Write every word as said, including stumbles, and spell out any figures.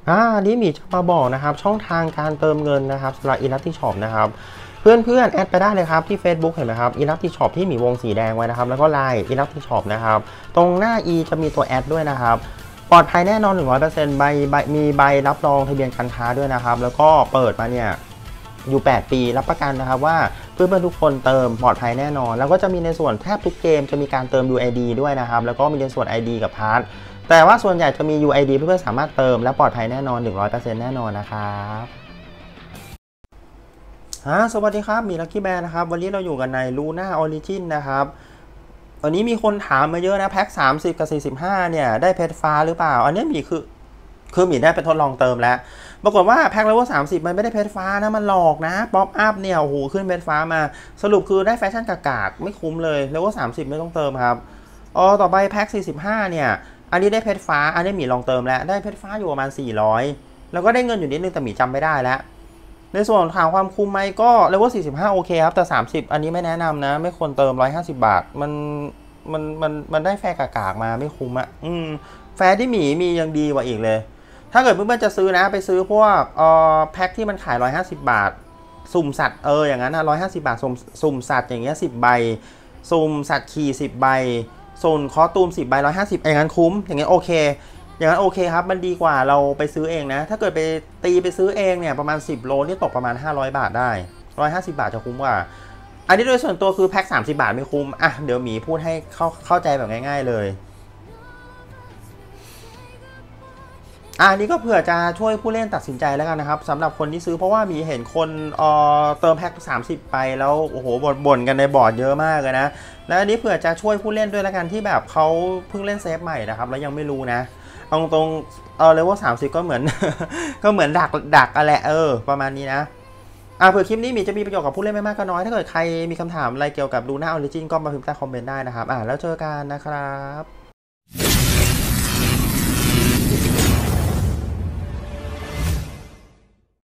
อ่านี้มีจะมาบอกนะครับช่องทางการเติมเงินนะครับสำหรับ Elasticนะครับเพื่อนเพื่อนแอดไปได้เลยครับที่ Facebook เห็นไหมครับ Elastic Shop ที่มีวงสีแดงไว้นะครับแล้วก็ ไลน์ Elastic Shop นะครับตรงหน้า E จะมีตัวแอดด้วยนะครับปลอดภัยแน่นอน หนึ่งร้อยเปอร์เซ็นต์ ใบใบมีใบรับรองทะเบียนการค้าด้วยนะครับแล้วก็เปิดมาเนี่ยอยู่แปดปีรับประกันนะครับว่าเพื่อนๆทุกคนเติมปลอดภัยแน่นอนแล้วก็จะมีในส่วนแทบทุกเกมจะมีการเติม ยู ไอ ดี ด้วยนะครับแล้วก็มีในส่วน ไอ ดี กับพาร์ทแต่ว่าส่วนใหญ่จะมี ยู ไอ ดี เพื่อนๆสามารถเติมและปลอดภัยแน่นอน หนึ่งร้อยเปอร์เซ็นต์ แน่นอนนะครับอ่าสวัสดีครับมีลัคกี้แบร์นะครับวันนี้เราอยู่กันใน Luna Origin นะครับวันนี้มีคนถามมาเยอะนะแพ็คสามสิบกับสี่สิบห้าเนี่ยได้เพชรฟ้าหรือเปล่าอันนี้มีคือคือมีได้ไปทดลองเติมแล้วปรากฏว่าแพ็คเลเวลสามสิบมันไม่ได้เพชรฟ้านะมันหลอกนะป๊อปอัพเนี่ยโอ้โหขึ้นเพชรฟ้ามาสรุปคือได้แฟชั่นกากๆไม่คุ้มเลยเลเวลสามสิบไม่ต้องเติมครับอ๋อต่อไปแพ็คสี่สิบห้าเนี่ยอันนี้ได้เพชรฟ้าอันนี้มีลองเติมแล้วได้เพชรฟ้าอยู่ประมาณสี่ร้อยแล้วก็ได้เงินอยู่นิดนึงแต่มีจำไม่ได้แล้วในส่วนถามความคุ้มไหมก็เลเวลสี่สิบห้าโอเคครับแต่สามสิบอันนี้ไม่แนะนำนะไม่ควรเติมหนึ่งร้อยห้าสิบบาทมันมันมันมันได้แฟร์กากๆมาไม่คุ้มอ่ะอืมแฟร์ที่หมีมียังดีกว่าอีกเลยถ้าเกิดเพื่อนๆจะซื้อนะไปซื้อพวกเอ่อแพ็คที่มันขายหนึ่งร้อยห้าสิบบาทสุ่มสัตว์เอออย่างนั้นนะหนึ่งร้อยห้าสิบบาทสุ่มสุ่มสัตว์อย่างเงี้ยสิบใบสุ่มสัตว์ขี่สิบใบส่วนคอตูมสิบใบหนึ่งร้อยห้าสิบอย่างนั้นคุ้มอย่างเงี้ยโอเคอย่างนั้นโอเคครับมันดีกว่าเราไปซื้อเองนะถ้าเกิดไปตีไปซื้อเองเนี่ยประมาณสิบโลนี่ตกประมาณห้าร้อยบาทได้หนึ่งร้อยห้าสิบบาทจะคุ้มกว่าอันนี้โดยส่วนตัวคือแพ็คสามสิบบาทไม่คุ้มอ่ะเดี๋ยวหมีพูดให้เข้าเข้าใจแบบง่ายๆเลยอันนี้ก็เผื่อจะช่วยผู้เล่นตัดสินใจแล้วกันนะครับสำหรับคนที่ซื้อเพราะว่ามีเห็นคนเอ่อเติมแพ็คสามสิบไปแล้วโอ้โหบ่นกันในบอร์ดเยอะมากเลยนะแล้วอันนี้เผื่อจะช่วยผู้เล่นด้วยแล้วกันที่แบบเขาเพิ่งเล่นเซฟใหม่นะครับแล้วยังไม่รู้นะเอาตรงเออเลเวลสามสิบก็เหมือน ก็เหมือนดักดักอะไรเออประมาณนี้นะอ่าเผื่อคลิปนี้มีจะมีประโยชน์กับผู้เล่นไม่มากก็น้อยถ้าเกิดใครมีคำถามอะไรเกี่ยวกับLuna Originก็มาพิมพ์ใต้คอมเมนต์ได้นะครับอ่าแล้วเจอกันนะครับ